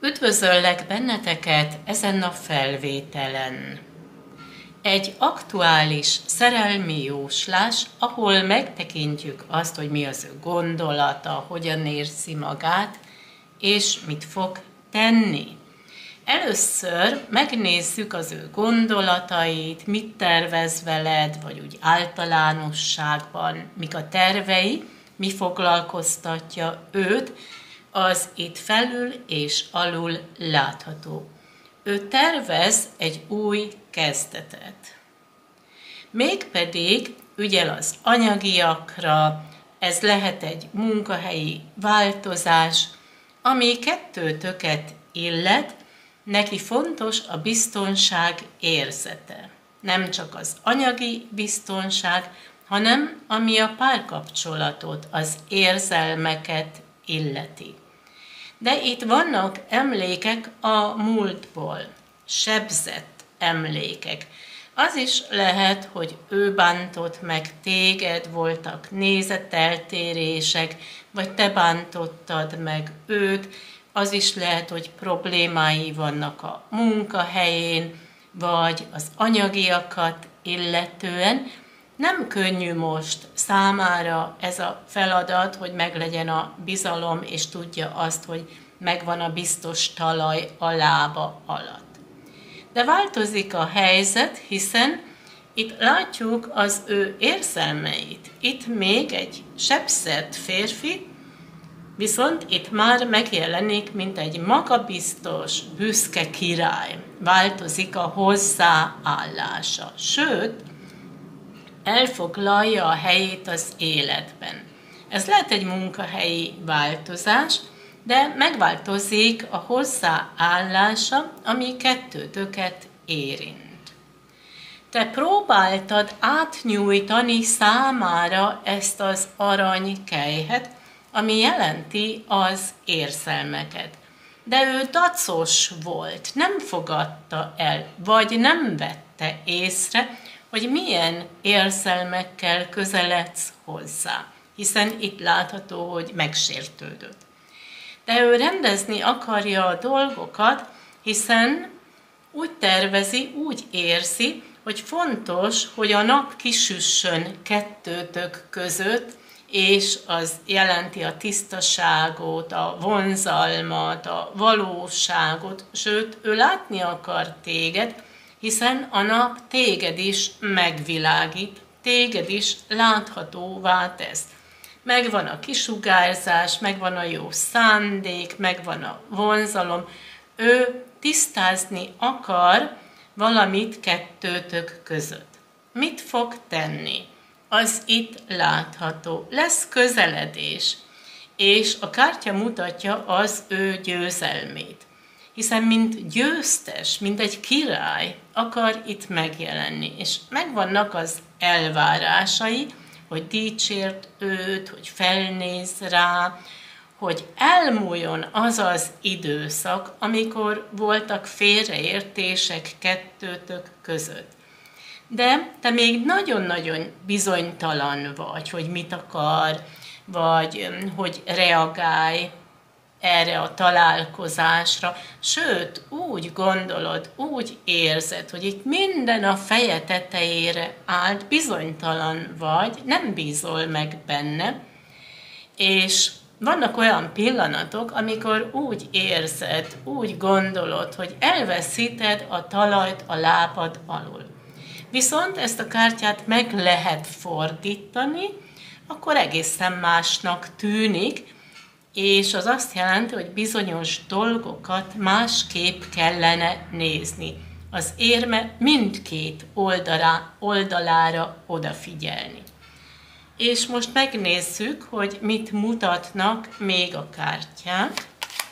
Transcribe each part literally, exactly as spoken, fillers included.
Üdvözöllek benneteket ezen a felvételen. Egy aktuális szerelmi jóslás, ahol megtekintjük azt, hogy mi az ő gondolata, hogyan érzi magát, és mit fog tenni. Először megnézzük az ő gondolatait, mit tervez veled, vagy úgy általánosságban, mik a tervei, mi foglalkoztatja őt, az itt felül és alul látható. Ő tervez egy új kezdetet. Mégpedig ügyel az anyagiakra, ez lehet egy munkahelyi változás, ami kettőtöket illet, neki fontos a biztonság érzete. Nem csak az anyagi biztonság, hanem ami a párkapcsolatot, az érzelmeket illeti. De itt vannak emlékek a múltból, sebzett emlékek. Az is lehet, hogy ő bántott meg téged, voltak nézeteltérések, vagy te bántottad meg őt. Az is lehet, hogy problémái vannak a munkahelyén, vagy az anyagiakat illetően. Nem könnyű most számára ez a feladat, hogy meglegyen a bizalom, és tudja azt, hogy megvan a biztos talaj a lába alatt. De változik a helyzet, hiszen itt látjuk az ő érzelmeit. Itt még egy sebzett férfi, viszont itt már megjelenik, mint egy magabiztos, büszke király. Változik a hozzáállása. Sőt, elfoglalja a helyét az életben. Ez lehet egy munkahelyi változás, de megváltozik a hozzáállása, ami kettőtöket érint. Te próbáltad átnyújtani számára ezt az aranykelyhet, ami jelenti az érzelmeket. De ő dacos volt, nem fogadta el, vagy nem vette észre, hogy milyen érzelmekkel közeledsz hozzá, hiszen itt látható, hogy megsértődött. De ő rendezni akarja a dolgokat, hiszen úgy tervezi, úgy érzi, hogy fontos, hogy a nap kisüssön kettőtök között, és az jelenti a tisztaságot, a vonzalmat, a valóságot, sőt, ő látni akar téged, hiszen a nap téged is megvilágít, téged is láthatóvá tesz. Megvan a kisugárzás, megvan a jó szándék, megvan a vonzalom. Ő tisztázni akar valamit kettőtök között. Mit fog tenni? Az itt látható. Lesz közeledés, és a kártya mutatja az ő győzelmét. Hiszen mint győztes, mint egy király akar itt megjelenni, és megvannak az elvárásai, hogy dicsért őt, hogy felnéz rá, hogy elmúljon az az időszak, amikor voltak félreértések kettőtök között. De te még nagyon-nagyon bizonytalan vagy, hogy mit akar, vagy hogy reagálj erre a találkozásra, sőt, úgy gondolod, úgy érzed, hogy itt minden a feje tetejére állt, bizonytalan vagy, nem bízol meg benne, és vannak olyan pillanatok, amikor úgy érzed, úgy gondolod, hogy elveszíted a talajt a lábad alul. Viszont ezt a kártyát meg lehet fordítani, akkor egészen másnak tűnik, és az azt jelenti, hogy bizonyos dolgokat másképp kellene nézni. Az érme mindkét oldalá, oldalára odafigyelni. És most megnézzük, hogy mit mutatnak még a kártyák.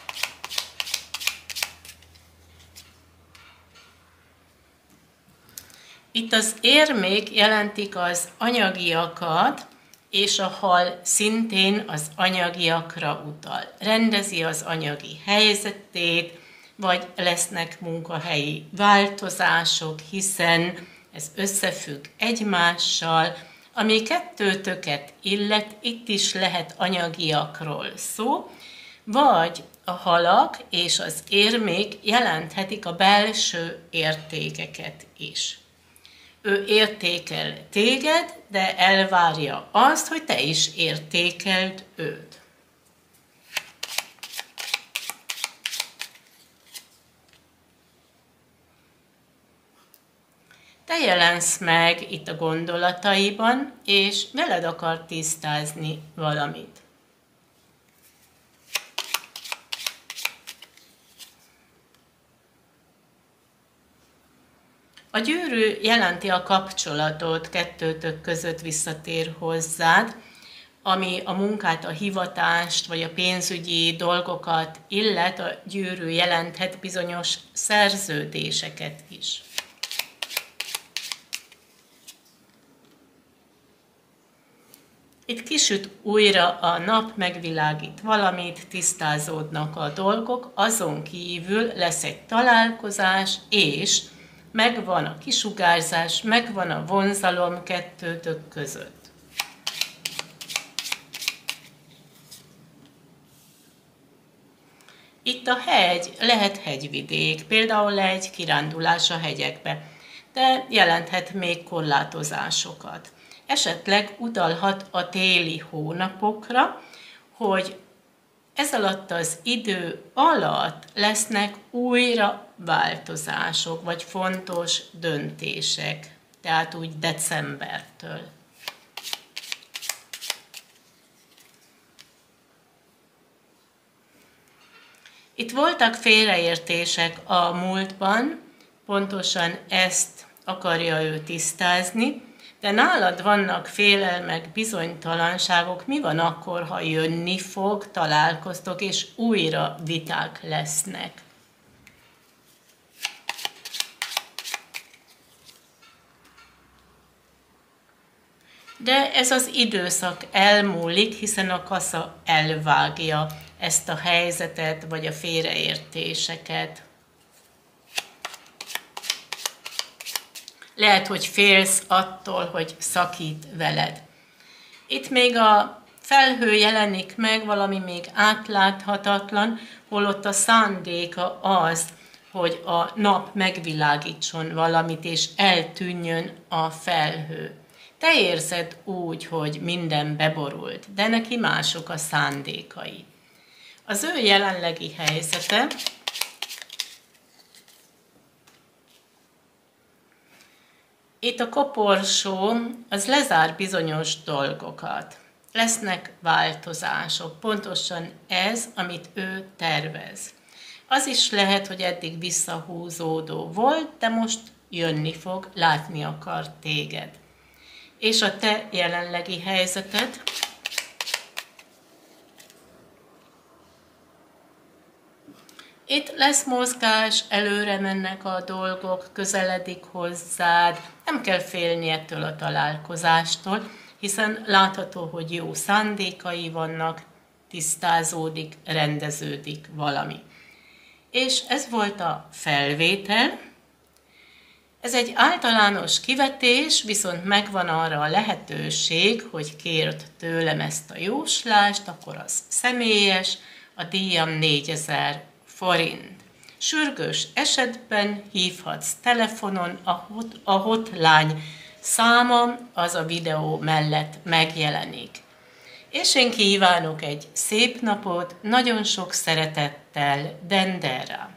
Itt az érmék jelentik az anyagiakat, és a hal szintén az anyagiakra utal. Rendezi az anyagi helyzetét, vagy lesznek munkahelyi változások, hiszen ez összefügg egymással, ami kettőtöket illet, itt is lehet anyagiakról szó, vagy a halak és az érmék jelenthetik a belső értékeket is. Ő értékel téged, de elvárja azt, hogy te is értékeld őt. Te jelensz meg itt a gondolataiban, és veled akar tisztázni valamit. A gyűrű jelenti a kapcsolatot, kettőtök között visszatér hozzád, ami a munkát, a hivatást vagy a pénzügyi dolgokat illet, a gyűrű jelenthet bizonyos szerződéseket is. Itt kisüt újra a nap, megvilágít valamit, tisztázódnak a dolgok, azon kívül lesz egy találkozás, és megvan a kisugárzás, megvan a vonzalom kettőtök között. Itt a hegy, lehet hegyvidék, például egy kirándulás a hegyekbe, de jelenthet még korlátozásokat. Esetleg utalhat a téli hónapokra, hogy ez alatt az idő alatt lesznek újra változások, vagy fontos döntések, tehát úgy decembertől. Itt voltak félreértések a múltban, pontosan ezt akarja ő tisztázni, de nálad vannak félelmek, bizonytalanságok, mi van akkor, ha jönni fog, találkoztok, és újra viták lesznek. De ez az időszak elmúlik, hiszen a kasza elvágja ezt a helyzetet, vagy a félreértéseket. Lehet, hogy félsz attól, hogy szakít veled. Itt még a felhő jelenik meg, valami még átláthatatlan, holott a szándéka az, hogy a nap megvilágítson valamit, és eltűnjön a felhő. Te érzed úgy, hogy minden beborult, de neki mások a szándékai. Az ő jelenlegi helyzete itt a koporsó, az lezár bizonyos dolgokat. Lesznek változások, pontosan ez, amit ő tervez. Az is lehet, hogy eddig visszahúzódó volt, de most jönni fog, látni akar téged. És a te jelenlegi helyzeted, itt lesz mozgás, előre mennek a dolgok, közeledik hozzád, nem kell félni ettől a találkozástól, hiszen látható, hogy jó szándékai vannak, tisztázódik, rendeződik valami. És ez volt a felvétel. Ez egy általános kivetés, viszont megvan arra a lehetőség, hogy kérd tőlem ezt a jóslást, akkor az személyes, a díjam négyezer forint. Sürgős esetben hívhatsz telefonon, a, hot, a hotline számom az a videó mellett megjelenik. És én kívánok egy szép napot, nagyon sok szeretettel, Dendera!